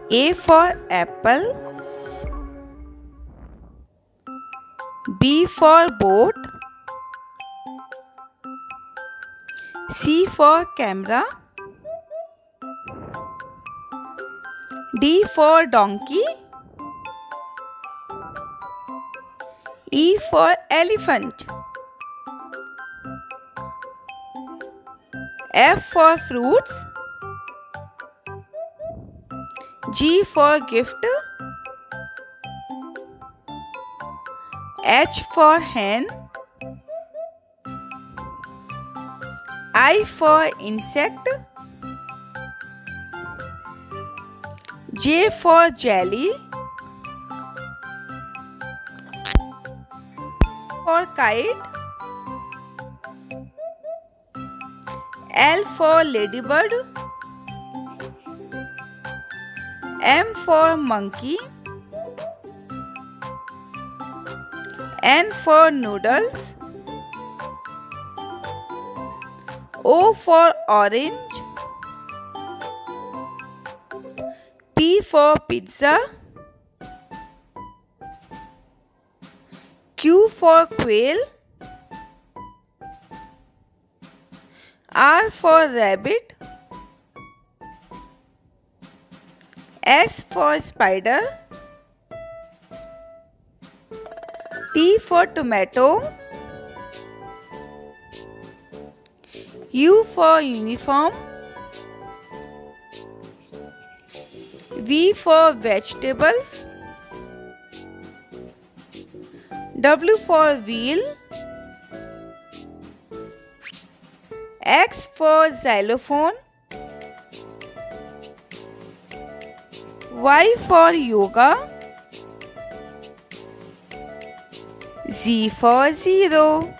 A for apple, B for boat, C for camera, D for donkey, E for elephant, F for fruits, G for gift, H for hen, I for insect, J for jelly, for kite, L for ladybird, M for monkey, N for noodles, O for orange, P for pizza, Q for quail, R for rabbit, S for spider, T for tomato, U for uniform, V for vegetables, W for wheel, X for xylophone, Y for yoga, Z for zero.